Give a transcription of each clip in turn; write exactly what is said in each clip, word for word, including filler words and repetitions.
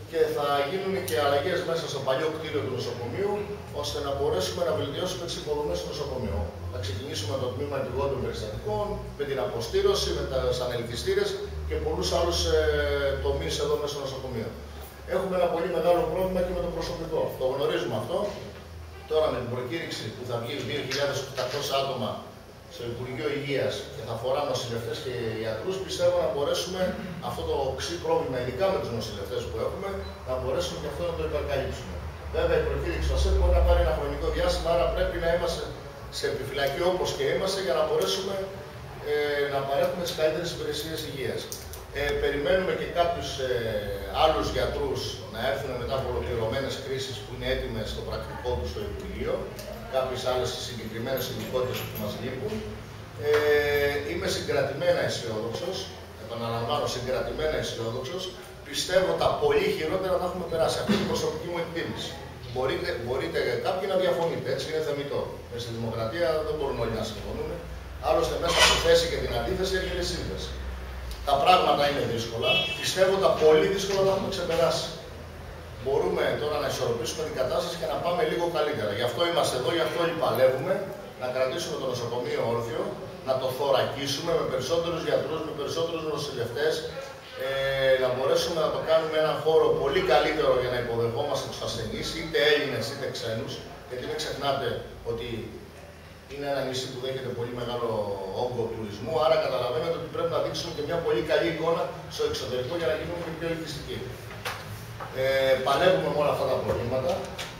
και θα γίνουν και αλλαγές μέσα στο παλιό κτίριο του νοσοκομείου, ώστε να μπορέσουμε να βελτιώσουμε τις υποδομές του νοσοκομείου. Θα ξεκινήσουμε με το τμήμα επιγόντων περιστατικών, με την αποστήρωση, με τα ανελκυστήρες και πολλούς άλλους ε, τομείς εδώ μέσα στο νοσοκομείο. Έχουμε ένα πολύ μεγάλο πρόβλημα και με το προσωπικό. Το γνωρίζουμε αυτό. Τώρα με την προκήρυξη που θα βγει δύο χιλιάδες οκτακόσια άτομα στο Υπουργείο Υγείας και θα αφορά νοσηλευτές και ιατρούς, πιστεύω να μπορέσουμε αυτό το οξύ πρόβλημα, ειδικά με τους νοσηλευτές που έχουμε, να μπορέσουμε και αυτό να το υπερκαλύψουμε. Βέβαια, η προκήρυξη του ΑΣΕΠ μπορεί να πάρει ένα χρονικό διάστημα, άρα πρέπει να είμαστε σε επιφυλακή όπως και είμαστε για να μπορέσουμε ε, να παρέχουμε τις καλύτερες υπηρεσίες υγείας. Ε, περιμένουμε και κάποιους ε, άλλους γιατρούς να έρθουν μετά από ολοκληρωμένες κρίσεις που είναι έτοιμες στο πρακτικό τους στο Υπουργείο, κάποιες άλλες συγκεκριμένες ειδικότητες που μας λείπουν. Ε, είμαι συγκρατημένα αισιόδοξος, επαναλαμβάνω συγκρατημένα αισιόδοξος. Πιστεύω τα πολύ χειρότερα θα έχουμε περάσει. Αυτή είναι η προσωπική μου εκτίμηση. Μπορείτε, μπορείτε κάποιοι να διαφωνείτε, έτσι είναι θεμιτό. Μέσα στη δημοκρατία δεν μπορούν όλοι να συμφωνούν. Άλλωστε, μέσα από τη θέση και την αντίθεση έρχεται η σύνθεση. Τα πράγματα είναι δύσκολα. Πιστεύω τα πολύ δύσκολα θα έχουμε ξεπεράσει. Μπορούμε τώρα να ισορροπήσουμε την κατάσταση και να πάμε λίγο καλύτερα. Γι' αυτό είμαστε εδώ, γι' αυτό παλεύουμε να κρατήσουμε το νοσοκομείο όρθιο, να το θωρακίσουμε με περισσότερους γιατρούς, με περισσότερους νοσηλευτές, ε, να μπορέσουμε να το κάνουμε έναν χώρο πολύ καλύτερο για να υποδεχόμαστε τους ασθενείς, είτε Έλληνες είτε ξένους, γιατί μην ξεχνάτε ότι είναι ένα νησί που δέχεται πολύ μεγάλο όγκο τουρισμού, άρα καταλαβαίνετε ότι πρέπει να δείξουμε και μια πολύ καλή εικόνα στο εξωτερικό για να γίνουμε και πιο ελκυστικοί. Ε, παλεύουμε με όλα αυτά τα προβλήματα,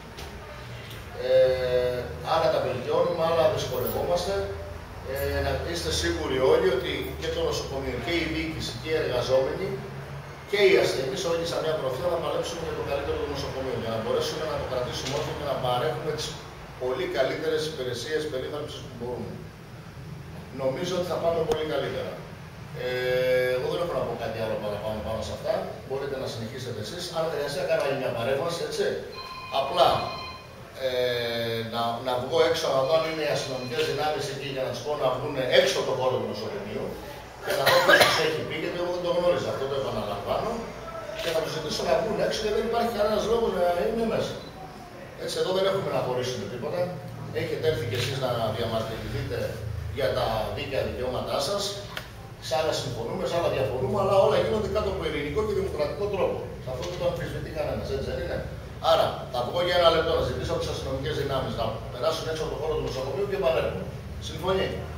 ε, άρα τα βελτιώνουμε, άλλα δυσκολευόμαστε. Ε, να είστε σίγουροι όλοι ότι και το νοσοκομείο και η διοίκηση και οι εργαζόμενοι και οι ασθενείς όλοι σαν μια προφίλ να παλέψουμε για το καλύτερο του νοσοκομείου, για να μπορέσουμε να το κρατήσουμε όσο και να παρέχουμε τις πολύ καλύτερες υπηρεσίες περίθαλψης που μπορούμε. Νομίζω ότι θα πάμε πολύ καλύτερα. Ε, εγώ δεν έχω να πω κάτι άλλο παραπάνω πάνω σε αυτά. Μπορείτε να συνεχίσετε εσείς. Αν χρειαστεί να κάνω άλλη μια παρέμβαση, έτσι. Απλά ε, να, να βγω έξω να δω αν είναι οι αστυνομικές δυνάμεις εκεί για να τους πω να βγουν έξω από το χώρο του νοσοκομείου και να δω ποιος τους έχει πει, γιατί εγώ δεν το γνώριζα. Αυτό το επαναλαμβάνω. Και θα τους ζητήσω να βγουν έξω και δεν υπάρχει κανένας λόγος να είναι μέσα. Έτσι, εδώ δεν έχουμε να χωρίσουμε τίποτα. Έχετε έρθει κι εσείς να διαμαρτυρηθείτε για τα δίκαια δικαιώματά σας. Σε άλλα συμφωνούμε, σε άλλα διαφωνούμε, αλλά όλα γίνονται κάτω από ειρηνικό και δημοκρατικό τρόπο. Σε αυτό δεν το αμφισβητεί κανένας, έτσι δεν είναι. Άρα, θα βγω για ένα λεπτό να ζητήσω από τις αστυνομικές δυνάμεις να περάσουν έξω από το χώρο του νοσοκομείου και επανέρχομαι. Συμφωνεί.